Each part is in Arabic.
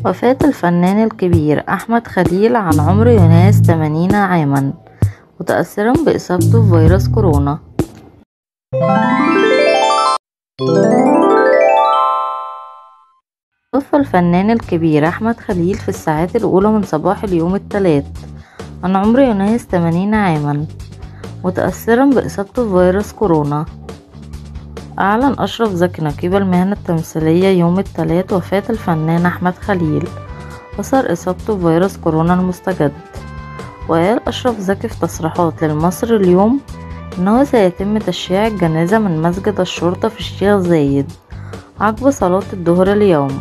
وفاة الفنان الكبير أحمد خليل عن عمر يناهز 80 عاما، متأثرا بإصابته بفيروس كورونا. توفى الفنان الكبير أحمد خليل في الساعات الأولى من صباح اليوم الثلاث عن عمر يناهز 80 عاما، متأثرا بإصابته بفيروس كورونا. أعلن أشرف زكي نقيب المهنة التمثيلية يوم الثلاث وفاة الفنان أحمد خليل أثر إصابته بفيروس كورونا المستجد. وقال أشرف زكي في تصريحات للمصري اليوم إنه سيتم تشييع الجنازة من مسجد الشرطة في الشيخ زايد عقب صلاة الظهر اليوم.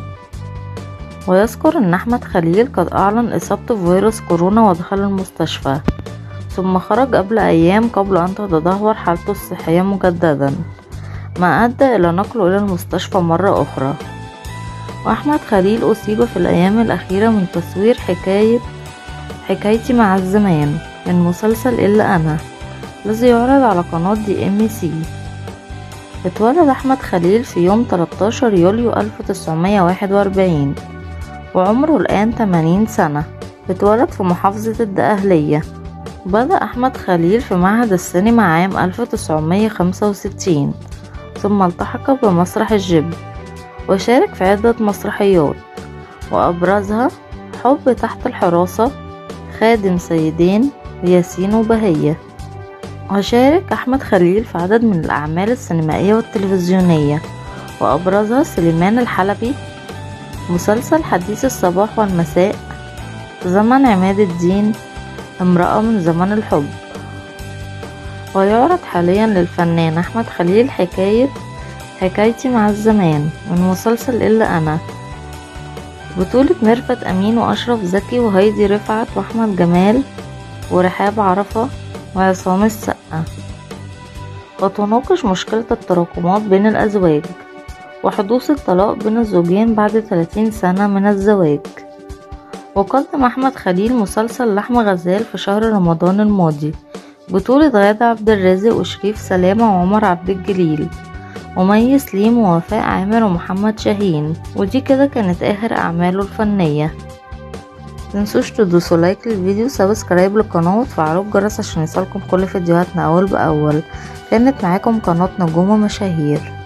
ويذكر أن أحمد خليل قد أعلن إصابته بفيروس كورونا ودخل المستشفى، ثم خرج قبل أيام قبل أن تتدهور حالته الصحية مجددا، ما أدى إلى نقله إلى المستشفى مرة أخرى. وأحمد خليل أصيب في الأيام الأخيرة من تصوير حكايتي مع الزمان من مسلسل إلا أنا الذي يعرض على قناة DMC. اتولد أحمد خليل في يوم 13 يوليو 1941 وعمره الآن 80 سنة. اتولد في محافظة الدقهلية. بدأ أحمد خليل في معهد السينما عام 1965، ثم التحق بمسرح الجب وشارك في عدة مسرحيات، وأبرزها حب تحت الحراسة، خادم سيدين، ياسين وبهية. وشارك أحمد خليل في عدد من الأعمال السينمائية والتلفزيونية، وأبرزها سليمان الحلبي، مسلسل حديث الصباح والمساء، زمن عماد الدين، امرأة من زمن الحب. ويعرض حاليا للفنان أحمد خليل حكايتي مع الزمان من مسلسل إلا أنا، بطولة ميرفت أمين وأشرف زكي وهايدي رفعت وأحمد جمال ورحاب عرفة وعصام السقا. وتناقش مشكلة التراكمات بين الأزواج وحدوث الطلاق بين الزوجين بعد 30 سنة من الزواج. وقدم أحمد خليل مسلسل لحم غزال في شهر رمضان الماضي، بطولة غادة عبد الرازق وشريف سلامة وعمر عبد الجليل ومي سليم ووفاء عامر ومحمد شاهين. ودي كده كانت آخر أعماله الفنية. متنسوش تدوسوا لايك للفيديو، سبسكرايب للقناة وتفعلوا الجرس عشان يوصلكم كل فيديوهاتنا أول بأول. كانت معاكم قناة نجوم مشاهير.